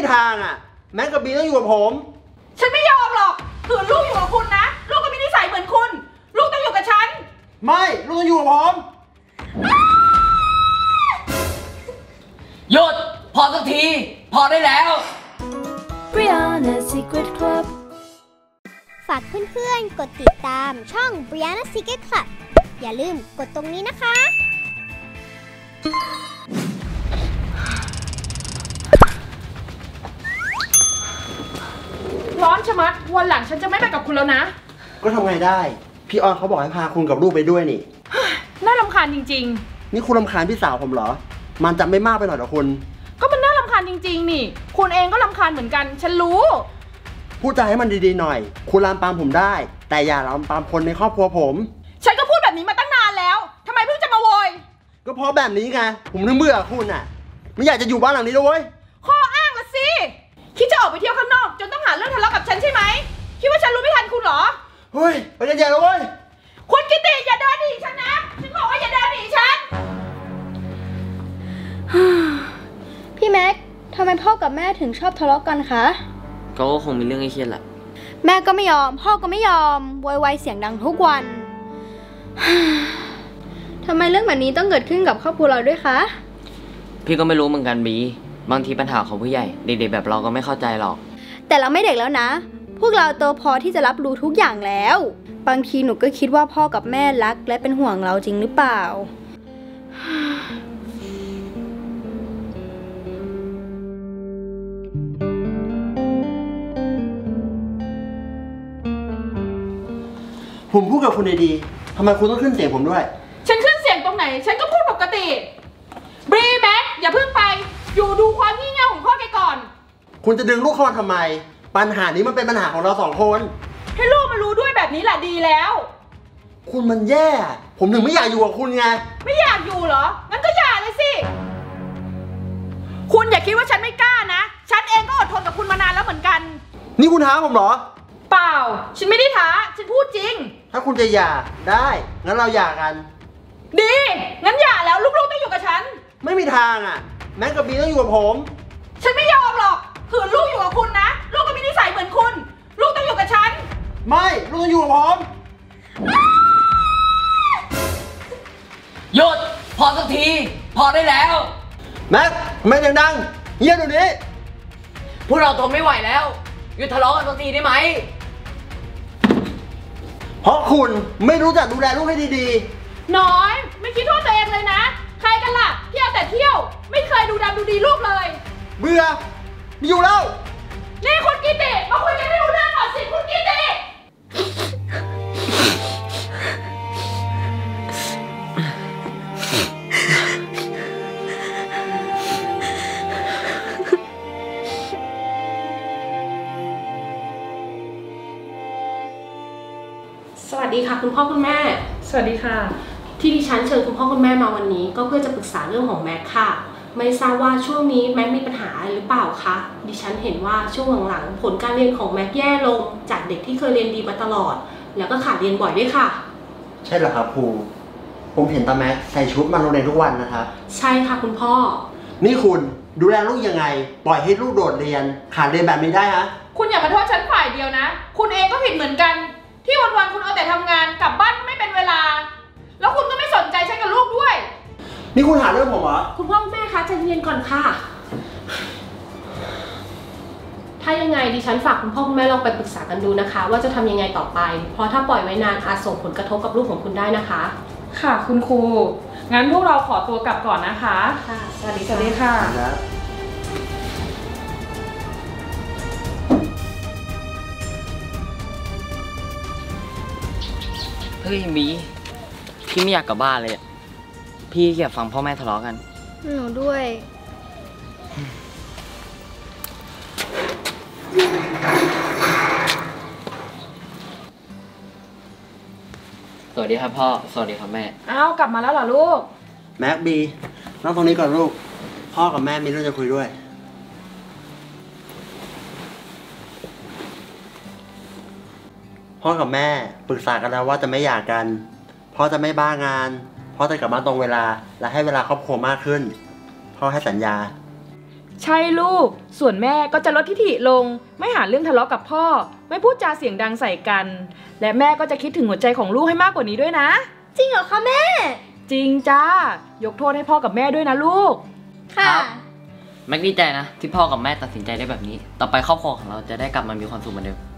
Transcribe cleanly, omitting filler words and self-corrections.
ทางอ่ะแม็กกับบีต้องอยู่กับผมฉันไม่ยอมหรอกขืนลูกอยู่กับคุณนะลูกก็มีนิสัยเหมือนคุณลูกต้องอยู่กับฉันไม่ลูกต้องอยู่กับผมหยุดพอสักทีพอได้แล้ว Brianna Secret Club ฝากเพื่อนๆกดติดตามช่อง Brianna Secret Club อย่าลืมกดตรงนี้นะคะร้อนชะมัดวันหลังฉันจะไม่ไปกับคุณแล้วนะก็ทำไงได้พี่ออนเขาบอกให้พาคุณกับลูกไปด้วยนี่น่ารำคาญจริงๆนี่คุณรำคาญพี่สาวผมเหรอมันจะไม่มากไปหน่อยหรอคุณก็มันน่ารำคาญจริงๆนี่คุณเองก็รำคาญเหมือนกันฉันรู้พูดจาให้มันดีๆหน่อยคุณลามปามผมได้แต่อย่าลามปามคนในครอบครัวผมฉันก็พูดแบบนี้มาตั้งนานแล้วทำไมเพิ่งจะมาโวยก็เพราะแบบนี้ไงผมถึงเบื่อคุณอ่ะไม่อยากจะอยู่บ้านหลังนี้ด้วยข้ออ้างละสิคิดจะออกไปเที่ยวข้างนอกจนต้องหาเรื่องทะเลาะกับฉันใช่ไหมคิดว่าฉันรู้ไม่ทันคุณเหรอเฮ้ยไปเย็นๆเลยเว้ยคุณกิติอย่าเดินหนีฉันนะฉันบอกว่าอย่าเดินหนีฉันพี่แม็กทำไมพ่อกับแม่ถึงชอบทะเลาะกันคะก็คงมีเรื่องให้เครียดแหละแม่ก็ไม่ยอมพ่อก็ไม่ยอมโวยวายเสียงดังทุกวันทำไมเรื่องแบบนี้ต้องเกิดขึ้นกับครอบครัวเราด้วยคะพี่ก็ไม่รู้เหมือนกันบีบางทีปัญหาของผู้ใหญ่เด็กๆแบบเราก็ไม่เข้าใจหรอกแต่เราไม่เด็กแล้วนะพวกเราโตพอที่จะรับรู้ทุกอย่างแล้วบางทีหนูก็คิดว่าพ่อกับแม่รักและเป็นห่วงเราจริงหรือเปล่าผมพูดกับคุณดีๆทำไมคุณต้องขึ้นเสียงผมด้วยฉันขึ้นเสียงตรงไหนฉันก็พูดปกติบรีแม็กอย่าเพิ่งไปอยู่ดูความงี่เง่าของพ่อแกก่อนคุณจะดึงลูกเข้ามาทำไมปัญหานี้มันเป็นปัญหาของเราสองคนให้ลูกมารู้ด้วยแบบนี้แหละดีแล้วคุณมันแย่ผมถึงไม่อยากอยู่กับคุณไงไม่อยากอยู่เหรองั้นก็อย่าเลยสิคุณอย่าคิดว่าฉันไม่กล้านะฉันเองก็อดทนกับคุณมานานแล้วเหมือนกันนี่คุณท้าผมเหรอเปล่าฉันไม่ได้ท้าฉันพูดจริงถ้าคุณจะหย่าได้งั้นเราหย่ากันดีงั้นหย่าแล้วลูกๆต้องอยู่กับฉันไม่มีทางอ่ะแม็กกับบีต้องอยู่กับผมฉันไม่ยอมหรอกขืนลูกอยู่กับคุณนะลูกก็มีนิสัยเหมือนคุณลูกต้องอยู่กับฉันไม่ลูกต้องอยู่กับผมหยุดพอสักทีพอได้แล้วแม็กไม่ดังๆเงียบเดี๋ยวนี้พวกเราทนไม่ไหวแล้วหยุดทะเลาะกันสักทีได้ไหมเพราะคุณไม่รู้จักดูแลลูกให้ดีๆน้อยไม่คิดโทษตัวเองเลยนะใครกันล่ะเที่ยวแต่เที่ยวไม่เคยดูดำดูดีลูกเลยเบื่อไม่อยู่แล้วนี่คุณกิติมาคุยกันให้รู้เรื่องก่อนสิคุณกิติสวัสดีค่ะคุณพ่อคุณแม่สวัสดีค่ะที่ดิฉันเชิญคุณพ่อคุณแม่มาวันนี้ก็เพื่อจะปรึกษาเรื่องของแม็กค่ะไม่ทราบว่าช่วงนี้แม็กมีปัญหาอะไรหรือเปล่าคะดิฉันเห็นว่าช่วงหลังๆผลการเรียนของแม็กแย่ลงจากเด็กที่เคยเรียนดีมาตลอดแล้วก็ขาดเรียนบ่อยด้วยค่ะใช่เหรอครับครูผมเห็นตาแม็กใส่ชุดมาโรงเรียนทุกวันนะครับใช่ค่ะคุณพ่อนี่คุณดูแลลูกยังไงปล่อยให้ลูกโดดเรียนขาดเรียนแบบนี้ได้ฮะคุณอย่ามาโทษฉันฝ่ายเดียวนะคุณเองก็ผิดเหมือนกันที่วันๆคุณเอาแต่ทำงานกลับบ้านไม่เป็นเวลาแล้วคุณก็ไม่สนใจฉันกับลูกด้วยนี่คุณหาเรื่องผมเหรอคุณพ่อแม่คะใจเย็นก่อนค่ะถ้ายังไงดิฉันฝากคุณพ่อคุณแม่ลองไปปรึกษากันดูนะคะว่าจะทำยังไงต่อไปเพราะถ้าปล่อยไว้นานอาจส่งผลกระทบกับลูกของคุณได้นะคะค่ะคุณครูงั้นพวกเราขอตัวกลับก่อนนะคะค่ะสวัสดีค่ะเฮ้ยบีพี่ไม่อยากกลับบ้านเลยอะพี่อยากฟังพ่อแม่ทะเลาะกันหนูด้วยสวัสดีครับพ่อสวัสดีครับแม่อ้าวกลับมาแล้วเหรอลูกแม็กบีนั่งตรงนี้ก่อนลูกพ่อกับแม่มีเรื่องจะคุยด้วยพ่อกับแม่ปรึกษากันแล้วว่าจะไม่หย่ากันพ่อจะไม่บ้างานพ่อจะกลับบ้านตรงเวลาและให้เวลาครอบครัวมากขึ้นพ่อให้สัญญาใช่ลูก ส่วนแม่ก็จะลดทิฐิลง ไม่หาเรื่องทะเลาะกับพ่อ ไม่พูดจาเสียงดังใส่กัน และแม่ก็จะคิดถึงหัวใจของลูกให้มากกว่านี้ด้วยนะจริงเหรอคะแม่จริงจ้า ยกโทษให้พ่อกับแม่ด้วยนะลูกค่ะแม็กดีใจนะที่พ่อกับแม่ตัดสินใจได้แบบนี้ ต่อไปครอบครัวของเราจะได้กลับมามีความสุขเหมือนเดิม